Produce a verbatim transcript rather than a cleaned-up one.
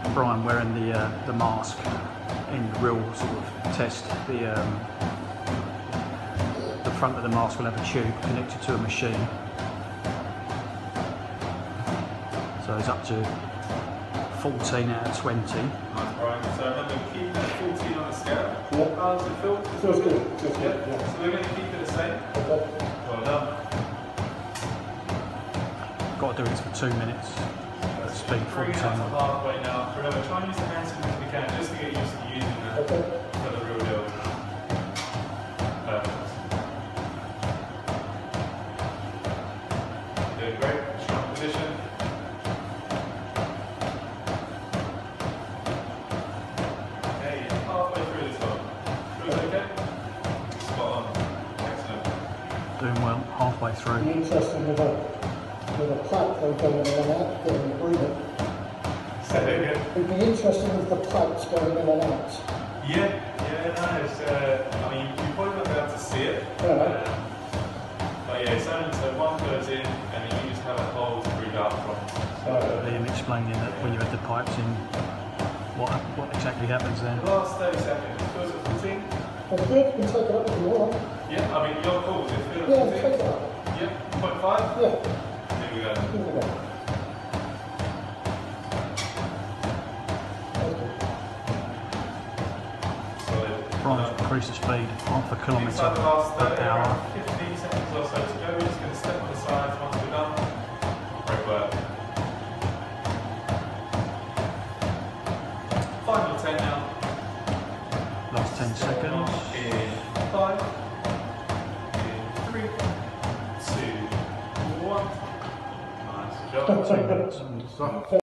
Brian wearing the uh, the mask in real sort of test. The um, the front of the mask will have a tube connected to a machine, so it's up to fourteen out of twenty. Nice, Brian. So remember, keep that fourteen on the scale. Yeah. How does it feel? Feels good. Feels Yeah. good. Yeah. So we're going to keep it the same. Okay. Well done. Got to do it for two minutes at speed Bring it fourteen. up to halfway now. Remember, try and use the hands as much as you can just to get used to using that Okay. for the real deal. Perfect. Doing great. Strong position. Okay, you're halfway through this one. Feels okay? Spot on. Excellent. Doing well, halfway It'd through. be interesting with a with a pipe though going in and out, getting breathing. Say that again. It'd be interesting with the pipes going in and out. Yeah, yeah, no, it's, uh, I mean, you probably won't be able to see it. Yeah. Uh, but yeah, it's only, so one goes in and then you just have a hole to breathe out from. So, uh, Liam explaining that when you had the pipes in, what what exactly happens then? the last thirty seconds, feels at fourteen? That's good, you can take it up if you want. Yeah, I mean, your call, is it feel at Yeah, fourteen? take it up. Yeah, point five? Yeah, Here we go. here we go. Solid. Brian's increased the speed half a kilometre Inside the last per thirty, hour. around fifteen seconds or so to go. We're just going to step on the sides once we're done. Great work. Final ten now. Last ten seconds. In five, in three, two, one. Nice job. Two minutes.